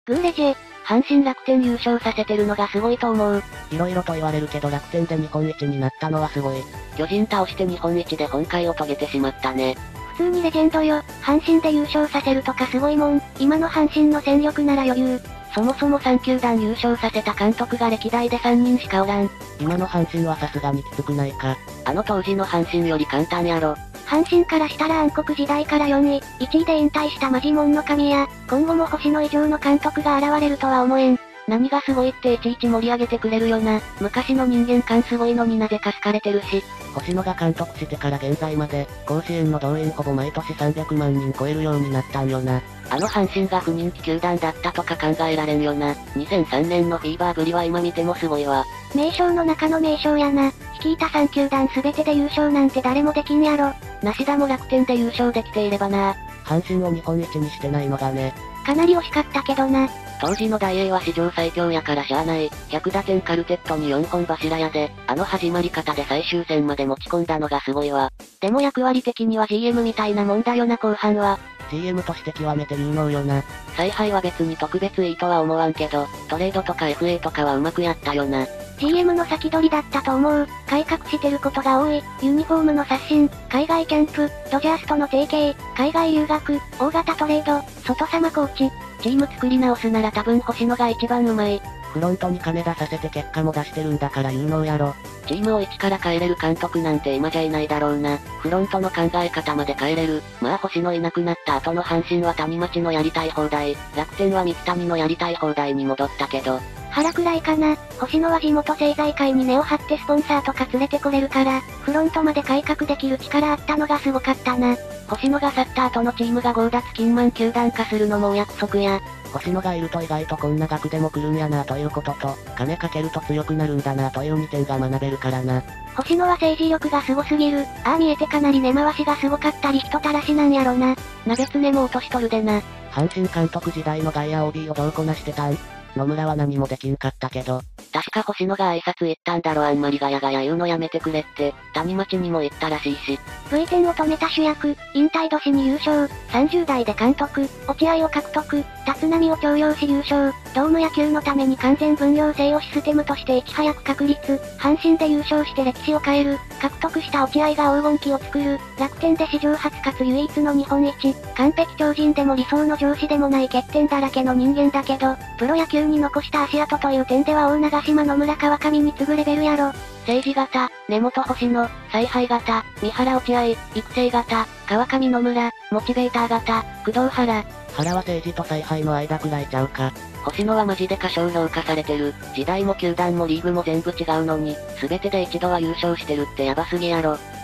グーレジェ、阪神楽天優勝させてるのがすごいと思う。 色々と言われるけど楽天で日本一になったのはすごい。 巨人倒して日本一で本会を遂げてしまったね。 普通にレジェンドよ。阪神で優勝させるとかすごいもん。今の阪神の戦力なら余裕。 そもそも3球団優勝させた監督が歴代で3人しかおらん。 今の阪神はさすがにきつくないか。 あの当時の阪神より簡単やろ。 阪神からしたら暗黒時代から4位、1位で引退したマジモンの神や、今後も星野以上の監督が現れるとは思えん。 何がすごいっていちいち盛り上げてくれるよな。昔の人間感すごいのになぜか好かれてるし。 星野が監督してから現在まで、甲子園の動員ほぼ毎年300万人超えるようになったんよな。 あの阪神が不人気球団だったとか考えられんよな。2003年のフィーバーぶりは今見てもすごいわ。 名将の中の名将やな。率いた3球団全てで優勝なんて誰もできんやろ。 梨田も楽天で優勝できていればな。 阪神を日本一にしてないのがね。 かなり惜しかったけどな。 当時の大英は史上最強やからしゃあない。100打点カルテットに4本柱やで、あの始まり方で最終戦まで持ち込んだのがすごいわ。でも役割的には GM みたいなもんだよな後半は。 GM として極めて有能よな。 采配は別に特別いいとは思わんけど、トレードとか FA とかはうまくやったよな。 GM の先取りだったと思う。改革してることが多い。ユニフォームの刷新、海外キャンプ、ドジャースとの提携、海外留学、大型トレード、外様コーチ。 チーム作り直すなら多分星野が一番うまい。 フロントに金出させて結果も出してるんだから有能やろ。 チームを一から変えれる監督なんて今じゃいないだろうな。フロントの考え方まで変えれる。まあ星野いなくなった後の阪神は谷町のやりたい放題。楽天は三木谷のやりたい放題に戻ったけど。 腹くらいかな。星野は地元政財界に根を張ってスポンサーとか連れてこれるから、フロントまで改革できる力あったのがすごかったな。 星野が去った後のチームが強奪金満球団化するのもお約束や。 星野がいると意外とこんな額でも来るんやなということと、金かけると強くなるんだなという2点が学べるからな。 星野は政治力がすごすぎる。ああ見えてかなり根回しがすごかったり人たらしなんやろな。 鍋つねも落としとるでな。 阪神監督時代の外野 OB をどうこなしてたん？野村は何もできんかったけど。 確か星野が挨拶行ったんだろあんまりガヤガヤ言うのやめてくれって、谷町にも言ったらしいし。 V10 を止めた主役、引退年に優勝、30代で監督、落合を獲得、立浪を重用し優勝、ドーム野球のために完全分業制をシステムとしていち早く確立、阪神で優勝して歴史を変える、獲得した落合が黄金期を作る、楽天で史上初かつ唯一の日本一、完璧超人でも理想の上司でもない欠点だらけの人間だけど、プロ野球に残した足跡という点では大長島野村川上に次ぐレベルやろ。 政治型、根本星野、采配型、三原落合、育成型、川上野村、モチベーター型、工藤原。 原は政治と采配の間くらいちゃうか。 星野はマジで過小評価されてる。時代も球団もリーグも全部違うのに、全てで一度は優勝してるってヤバすぎやろ。